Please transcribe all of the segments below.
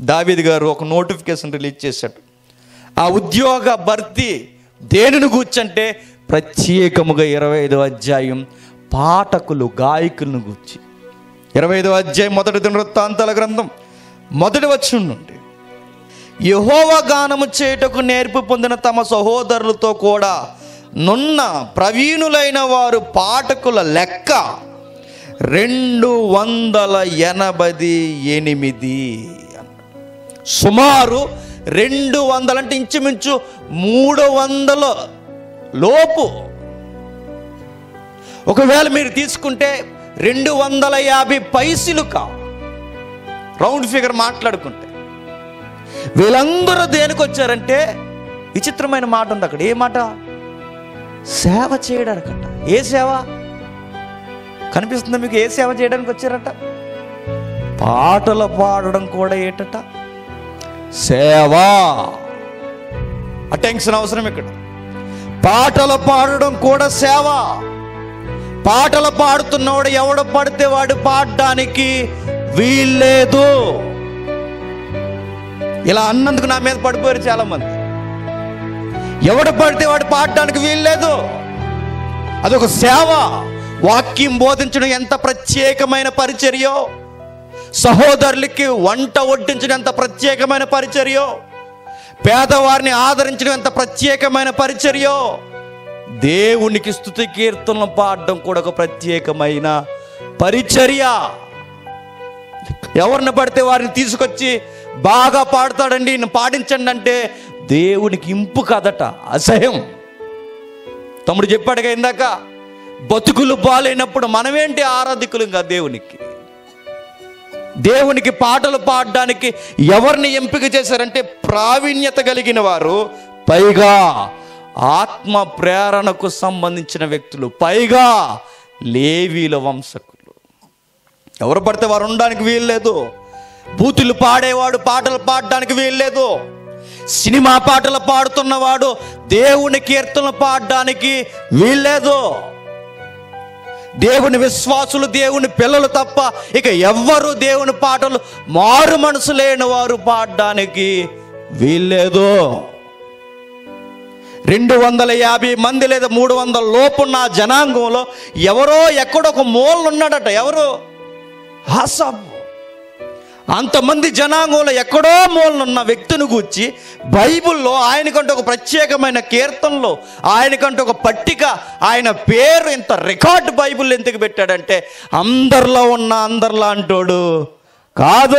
దావీదు గారు ఒక నోటిఫికేషన్ రిలీజ్ చేశాడు. ఆ ఉద్యోగ భర్తీ దేనిని గూర్చంటే ప్రత్యేకముగా 25వ అధ్యాయం పాటకులు, గాయకులను గూర్చి. 25వ అధ్యాయం మొదటి దినవృత్తాంతాల గ్రంథం 1వ వచనం నుండి, యెహోవా గానము చేయుటకు నేర్పు పొందిన తమ సహోదరులతో కూడా నున్న ప్రవీణులైన వారు పాటకుల లెక్క 288. సుమారు 200 అంటే ఇంచుమించు 300 లోపు. ఒకవేళ మీరు తీసుకుంటే 250 పైసలుకా, రౌండ్ ఫిగర్ మాట్లాడుకుంటే. వీళ్ళందరూ దేనికి వచ్చారంటే, విచిత్రమైన మాట ఉంది అక్కడ. ఏ మాట? సేవ చేయడానికట. ఏ సేవ కనిపిస్తుందా మీకు? ఏ సేవ చేయడానికి వచ్చారట? పాటలు పాడడం కూడా ఏటట సేవ. అటెన్షన్ అవసరం ఇక్కడ. పాటలు పాడడం కూడా సేవ. పాటలు పాడుతున్నవాడు ఎవడు పడితే వాడు పాడడానికి వీల్లేదు. ఇలా అన్నందుకు నా మీద పడిపోయారు చాలా మంది. ఎవడు పడితే వాడు పాడడానికి వీల్లేదు. అదొక సేవ. వాక్యం బోధించడం ఎంత ప్రత్యేకమైన పరిచర్యో, సహోదరులకి వంట వడ్డించడం ఎంత ప్రత్యేకమైన పరిచర్యో, పేదవారిని ఆదరించడం ఎంత ప్రత్యేకమైన పరిచర్యో, దేవునికి స్తుతి కీర్తనలు పాడడం కూడా ఒక ప్రత్యేకమైన పరిచర్య. ఎవరిని పడితే వారిని తీసుకొచ్చి బాగా పాడతాడండి, పాడించండి అంటే దేవునికి ఇంపు కదట, అసహ్యం. తమ్ముడు చెప్పాడుగా ఇందాక, బతుకులు బాలేనప్పుడు మనమేంటి ఆరాధికులుగా దేవునికి. దేవునికి పాటలు పాడడానికి ఎవరిని ఎంపిక చేశారంటే ప్రావీణ్యత కలిగిన వారు, పైగా ఆత్మ ప్రేరణకు సంబంధించిన వ్యక్తులు, పైగా లేవీల వంశకులు. ఎవరు పడితే వారు ఉండడానికి వీల్లేదు. బూతులు పాడేవాడు పాటలు పాడడానికి వీల్లేదు. సినిమా పాటలు పాడుతున్నవాడు దేవుని కీర్తనలు పాడడానికి వీల్లేదు. దేవుని విశ్వాసులు, దేవుని పిల్లలు తప్ప ఇక ఎవ్వరు దేవుని పాటలు మారు మనసు లేని వారు పాడడానికి వీల్లేదు. 250 మంది లేదా 300 లోపున్న జనాంగంలో ఎవరో ఎక్కడో ఒక మూలన ఉన్నాడట. ఎవరు? ఆసాపు. అంతమంది జనాంగంలో ఎక్కడో మూలనున్న వ్యక్తిని గూర్చి బైబిల్లో ఆయనకంటే ఒక ప్రత్యేకమైన కీర్తనలో, ఆయనకంటే ఒక పట్టిక, ఆయన పేరు ఇంత రికార్డు బైబిల్ ఎందుకు పెట్టాడంటే అందరిలో ఉన్న అందరిలా అంటోడు కాదు.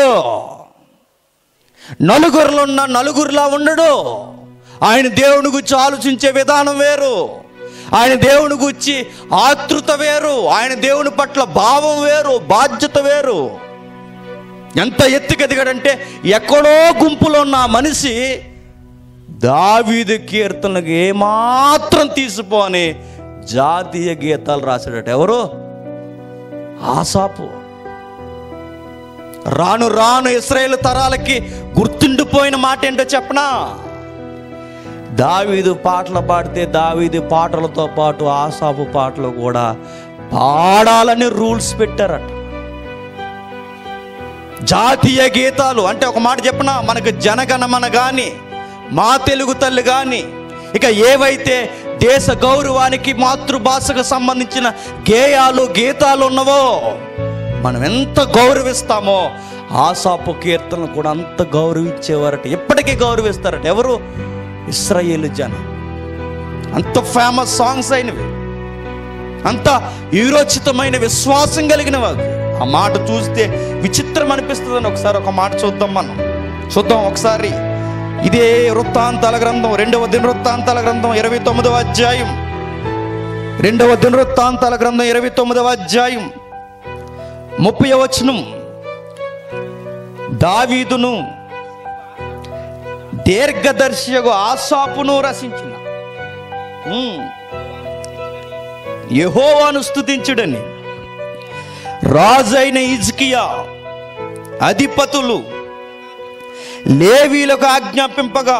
నలుగురిలో ఉన్న నలుగురిలా ఉండడు. ఆయన దేవుని గురించి ఆలోచించే విధానం వేరు. ఆయన దేవుని గురించి ఆతృత వేరు. ఆయన దేవుని పట్ల భావం వేరు, బాధ్యత వేరు. ఎంత ఎత్తుకెదిగాడంటే ఎక్కడో గుంపులో ఉన్న మనిషి దావీదు కీర్తనలకు ఏమాత్రం తీసిపోని జాతీయ గీతాలు రాశాడట. ఎవరు? ఆసాపు. రాను రాను ఇశ్రాయేలు తరాలకి గుర్తుండిపోయిన మాట ఏంటో చెప్పనా? దావీదు పాటలు పాడితే దావీదు పాటలతో పాటు ఆసాపు పాటలు కూడా పాడాలని రూల్స్ పెట్టారట. జాతీయ గీతాలు అంటే ఒక మాట చెప్పనా, మనకు జనగణమన కానీ, మా తెలుగు తల్లి కానీ, ఇక ఏవైతే దేశ గౌరవానికి మాతృభాషకు సంబంధించిన గేయాలు గీతాలు ఉన్నవో మనం ఎంత గౌరవిస్తామో ఆసాపు కీర్తనలు కూడా అంత గౌరవించేవారట. ఎప్పటికీ గౌరవిస్తారట. ఎవరు? ఇశ్రాయేలు జనం. అంత ఫేమస్ సాంగ్స్ అయినవి, అంత వీరోచితమైన విశ్వాసం కలిగిన వారు. ఆ మాట చూస్తే విచిత్రం అనిపిస్తుందని ఒకసారి ఒక మాట చూద్దాం ఒకసారి. ఇదే వృత్తాంతాల గ్రంథం, 2వ దినవృత్తాంతాల గ్రంథం 29వ అధ్యాయం, 2వ దినవృత్తాంతాల గ్రంథం 29వ అధ్యాయం 30వ వచనం. దావీదును దీర్ఘదర్శియగు ఆసాపును రచించిన యెహోవాను స్తుతించుడని రాజైన హిజ్కియా అధిపతులు లేవీలకు ఆజ్ఞాపింపగా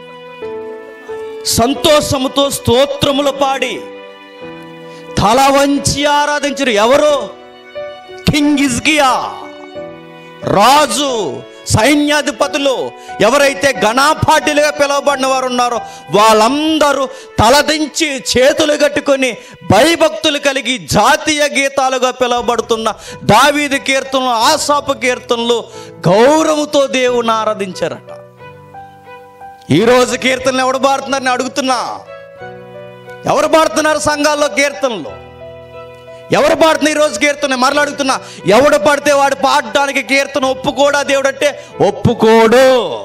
సంతోషముతో స్తోత్రములు పాడి తల వంచి ఆరాధించరు. ఎవరు? కింగ్ హిజ్కియా, రాజు సైన్యాధిపతులు ఎవరైతే ఘనాపాఠులుగా పిలువబడిన వారు ఉన్నారో వాళ్ళందరూ తలదించి చేతులు కట్టుకొని భయభక్తులు కలిగి జాతీయ గీతాలుగా పిలువబడుతున్న దావీదు కీర్తనలు, ఆసాపు కీర్తనలు గౌరవంతో దేవుని ఆరాధించారట. ఈరోజు కీర్తనలు ఎవరు పాడుతున్నారని అడుగుతున్నా. ఎవరు పాడుతున్నారు సంఘాల్లో కీర్తనలు? ఎవరు పాడుతున్న ఈరోజు కీర్తన? మరలా అడుగుతున్నా, ఎవడు పడితే వాడు పాడడానికి కీర్తన ఒప్పుకోడా దేవుడు అంటే? ఒప్పుకోడు.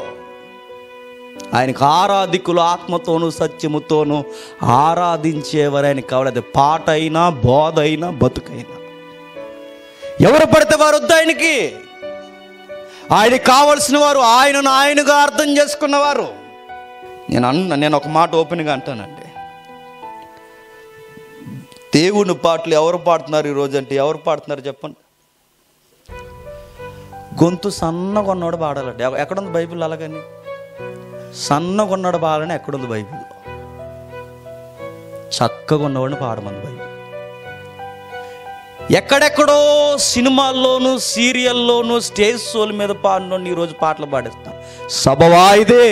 ఆయనకు ఆరాధికులు ఆత్మతోనూ సత్యముతోనూ ఆరాధించేవారు ఆయనకు కావాలి. అది పాట అయినా, బోధ అయినా, బతుకైనా. ఎవరు పడితే వారు వద్దు ఆయనకి. ఆయనకి కావలసిన వారు ఆయనను ఆయనగా అర్థం చేసుకున్నవారు. నేను ఒక మాట ఓపెన్గా అంటానండి, దేవుని పాటలు ఎవరు పాడుతున్నారు ఈరోజు అంటే? ఎవరు పాడుతున్నారు చెప్పండి? గొంతు సన్నగా ఉన్నవాడు పాడాలండి. ఎక్కడుంది బైబిల్? అలాగని సన్నగా ఉన్నవాడు పాడాలని ఎక్కడుంది బైబిల్? చక్కగా ఉన్నవాడిని పాడమంది బైబిల్. ఎక్కడెక్కడో సినిమాల్లోనూ, సీరియల్లోనూ, స్టేజ్ షోల మీద పాడినోడిని ఈరోజు పాటలు పాడిస్తాం. సభవా ఇదే?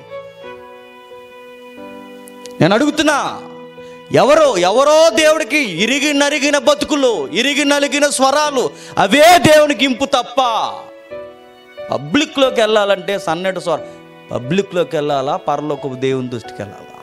నేను అడుగుతున్నా, ఎవరో దేవుడికి ఇరిగి నరిగిన బతుకులు, ఇరిగి నలిగిన స్వరాలు, అవే దేవునికి ఇంపు తప్ప. పబ్లిక్లోకి వెళ్ళాలంటే సన్నటి స్వరం, పబ్లిక్లోకి వెళ్ళాలా, పరలోకపు దేవుని దృష్టికి వెళ్ళాలా?